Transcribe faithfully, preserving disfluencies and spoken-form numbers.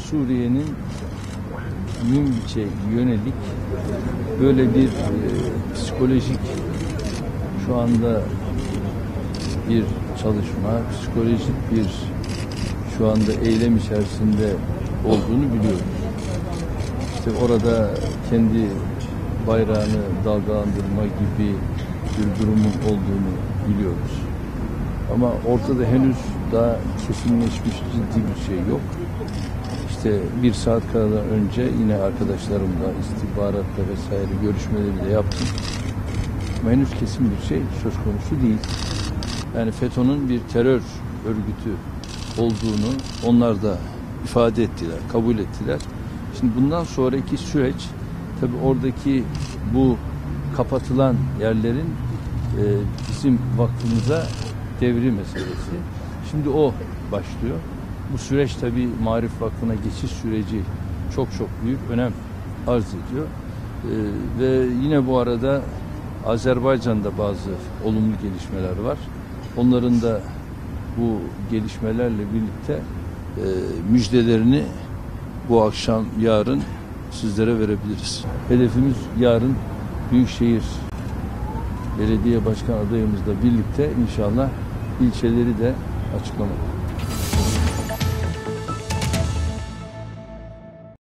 Suriye'nin Münbiç'e yönelik böyle bir e, psikolojik şu anda bir çalışma, psikolojik bir şu anda eylem içerisinde olduğunu biliyoruz. İşte orada kendi bayrağını dalgalandırma gibi bir durumun olduğunu biliyoruz. Ama ortada henüz daha kesinleşmiş ciddi bir şey yok. İşte bir saat kadar önce yine arkadaşlarımla istihbaratla vesaire görüşmeleri de yaptım. Ama henüz kesin bir şey söz konusu değil. Yani FETÖ'nün bir terör örgütü olduğunu onlar da ifade ettiler, kabul ettiler. Şimdi bundan sonraki süreç tabii oradaki bu kapatılan yerlerin e, bizim vakfımıza devri meselesi. Şimdi o başlıyor. Bu süreç tabii Maarif Vakfı'na geçiş süreci çok çok büyük önem arz ediyor. E, ve yine bu arada Azerbaycan'da bazı olumlu gelişmeler var. Onların da bu gelişmelerle birlikte e, müjdelerini bu akşam, yarın sizlere verebiliriz. Hedefimiz yarın Büyükşehir Belediye Başkan adayımızla birlikte inşallah ilçeleri de açıklamak.